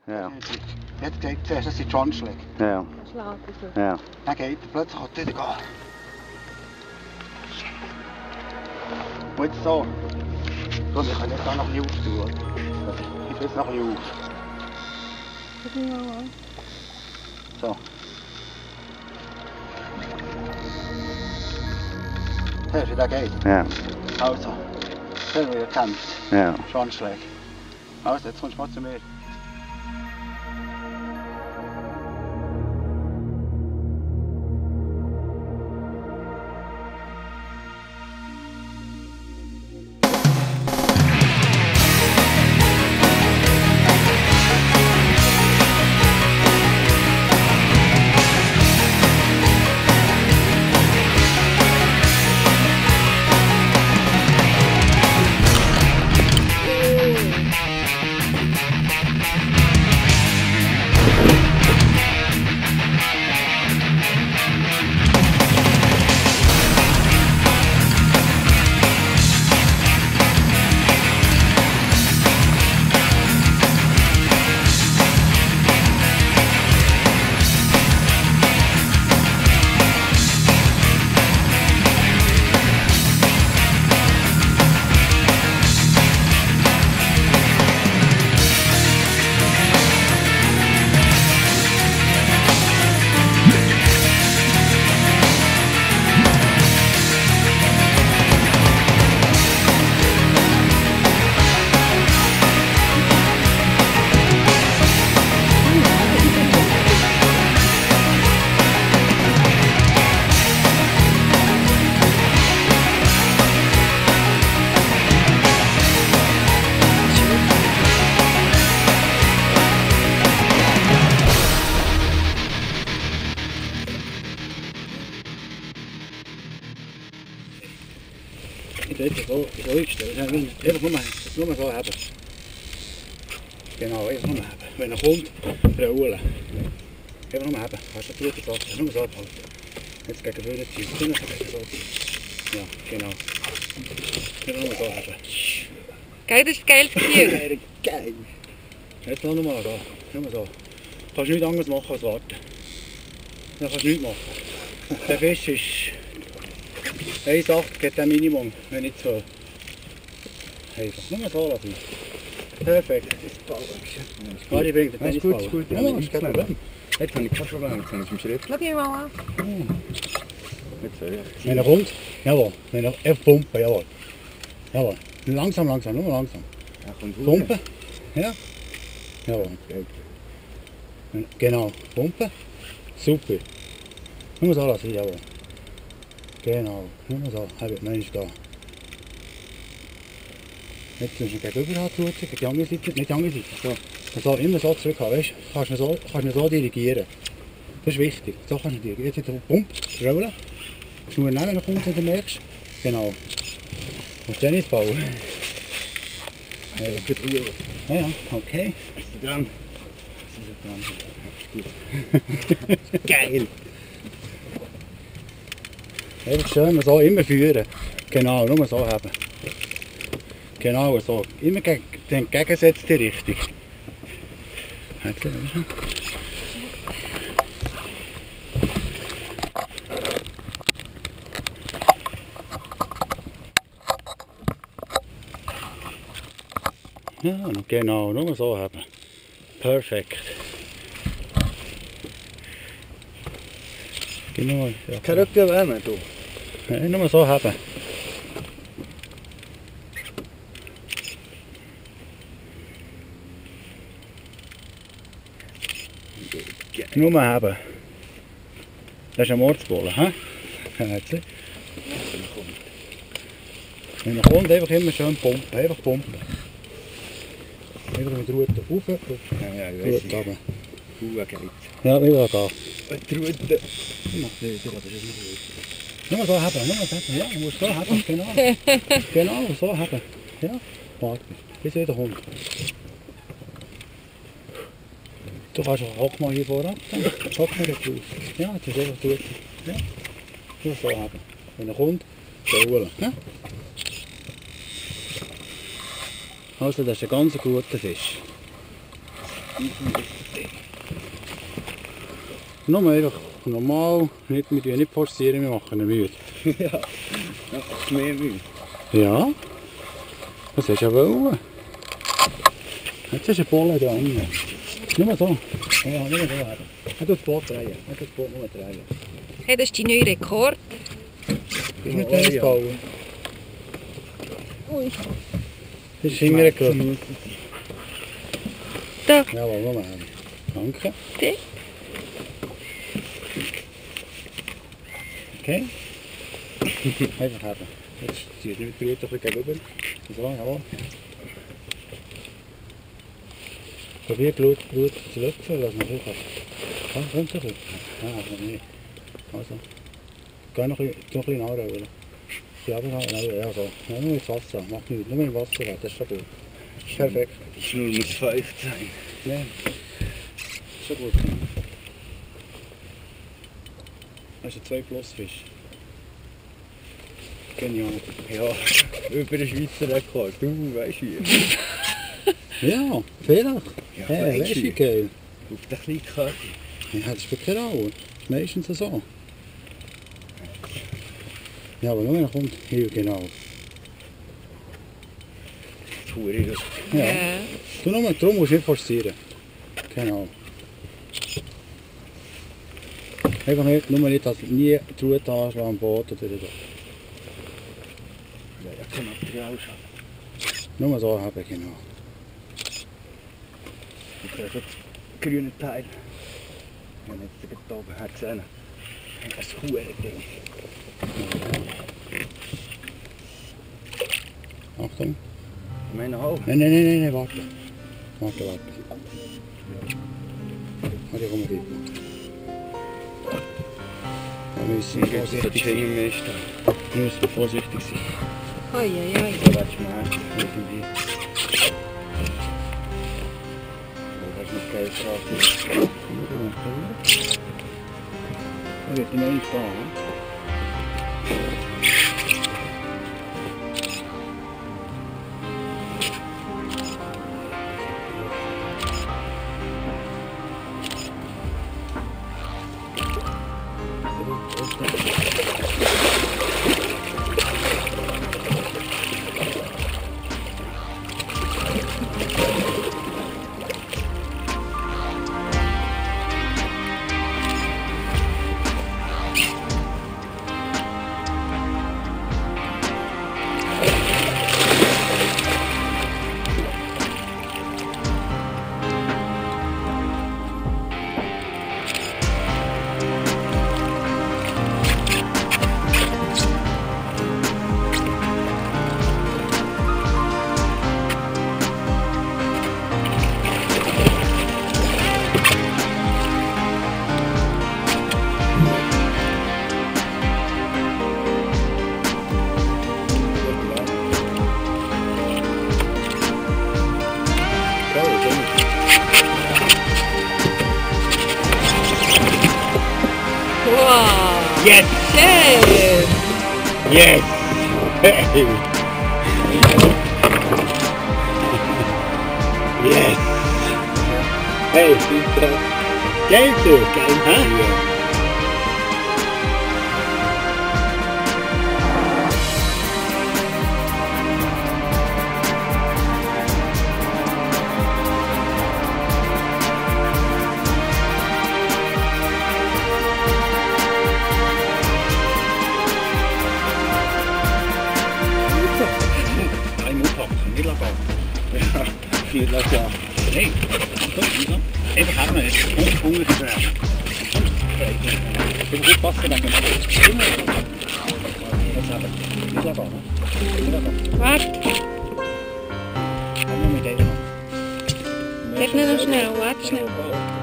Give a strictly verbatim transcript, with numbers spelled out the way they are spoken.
Ja. Jetzt geht es zuerst, das sind die Schwanzschläge. Ja. Ja. Dann geht er plötzlich halt wieder gehen. Und jetzt so. So, ich kann jetzt auch noch ein bisschen auftun. Ich will jetzt noch ein bisschen auf. So. Hörst du, wie der geht? Ja. Also. Schön, wie er kämpft. Ja. Schwanzschläge. Also, jetzt kommst du mal zu mir. Jetzt so, so einstellen. Einfach nur, nur so haben. Genau, einfach nur haben. Wenn er kommt, rollen. Einfach nur haben. Hast du die Brüder Sachen, nur so abhalten. Jetzt gegen vorne ziehen. Dann gegen so ziehen. Ja, genau. Einfach nur so haben. Geil, das ist geil für dich. Geil, geil. Jetzt lass mal da. Nur so. Du kannst nichts anderes machen als warten. Dann kannst du nichts machen. Der Fisch ist eins Komma acht geht der Minimum, wenn nicht so einfach. Nur so lassen. Perfekt. Ah, die bringt den Tennisball. Gut, gut. Ja, Ja, ist kein Problem. Jetzt habe ich kein Problem, jetzt habe ich im Schritt. Schau mich mal an. Jetzt soll ich. Wenn er kommt, jawohl. Wenn er auf Pumpe, jawohl. Jawohl. Langsam, langsam, nur langsam. Er kommt hoch. Pumpe. Ja. Jawohl. Genau. Pumpe. Super. Nur so lassen, jawohl. Genau. Nur so. Habe ich da. Jetzt musst du gegenüber haben, gegen die andere Seite, nicht die andere Seite. So. Und so immer so zurückhaben, weißt du? Kannst du so, kannst du so dirigieren. Das ist wichtig. So kannst du dirigieren. Jetzt wieder Pump, rollen. Du musst nehmen, wenn du kommst, wenn du merkst. Genau. Du musst Tennisball. Ja, ja, ja, okay. Bist du dran? Geil! Einfach schön so immer führen. Genau, nur so haben. Genau so. Immer gegen die entgegengesetzte Richtung. Ja, genau, nur so haben. Perfekt. Genau, ja. Kann ich dir wärmen, du? Ja, nur so haben. Nur mal haben. Das ist ein Mordsbolle, hä? Wenn er kommt, einfach immer schön pumpen, einfach pumpen. Einfach mit der Rute rauf, rauf. Ja, ja, ich weiß Rute runter. Ruhe geht. Ja, wieder da. Und die Rute. Nur so haben, nur so haben. Ja, du musst so haben, genau. Genau, so haben. Ja, warte, bis er wieder kommt. Du kannst auch hock mal hier vorab, dann hock mal jetzt raus. Ja, das ist einfach gut. Ja, nur so haben. Wenn er kommt, rollen. Ja? Also das ist ein ganz guter Fisch. Nur einfach normal, nicht, wir tun nicht forcieren, wir machen ihn müde. Ja, das ist mehr Mühe. Ja, das hast du ja wollen. Jetzt ist ein Bolle da unten. Nur so. Ja, nur so. Er tut das Boot drehen. Er tut das Boot nur drehen. Hey, das ist dein neuer Rekord. Ist nicht Oh, Tennis ja. bauen. Ui. Das ist hingegangen. Da. Jawohl, Moment. Danke. Die. Okay. Einfach haben. Jetzt zieht nicht mit der Blut ein bisschen gegenüber. So, jawohl. Probier Blut, Blut zu lüpfen, dass man viel hat. Komm, komm zu lüpfen. Ja, also nicht. Also. Geh noch ein bisschen, noch ein bisschen anrollen. Ja, aber ja, so. Ja, nur ins Wasser. Mach nichts. Nur im Wasser rein. Das ist schon gut. Perfekt. Ich nur muss fünf sein. Nein. Ist schon gut. Das ist ein zwei Plus Fisch. Genial. Ja, über den Schweizer Rekord. Du weißt wie. Ja, vielleicht. Ja, Hey, weisst weißt du, wie wie. geil? Auf den kleinen Körper. Ja, das spielt keine Rolle. Das ist meistens so. Ja, aber nur wenn er kommt, hier genau. Hure das. Ja. Ja. Du nur, darum musst du nicht forcieren. Genau. Einfach nicht, nur nicht, dass nie die Route anschlagen am Boot oder so. Ja, ja, kann Material schaffen. Nur so haben, genau. Ich kriege das grüne Teil. Und jetzt hier oben hat gesehen. Ein hure Ding. Achtung. Ich meine auch. Nein, nein, nein, nein, nein, warte. Warte, warte. Warte, komm mal rein. Da müssen wir vorsichtig sein. Wir müssen vorsichtig sein. Oi, oi, oi. Da warte ich mal. Irgendwie. Da ist noch geil drauf. Da wird noch nicht da. Wow. Yes! Schön. Yes! Hey! Yes! Hey, super! Geil du! Geil, hä? Nein, aufpassen, nicht lassen. Ja, viel lassen. Nein, komm, langsam. Einfach haben wir jetzt. Und Hunger zu werden. Du musst aufpassen, dann können wir immer das haben. Nicht lassen, ne? Nicht lassen. Warte. Komm mal mit denen. Sag nicht noch schnell, warte schnell.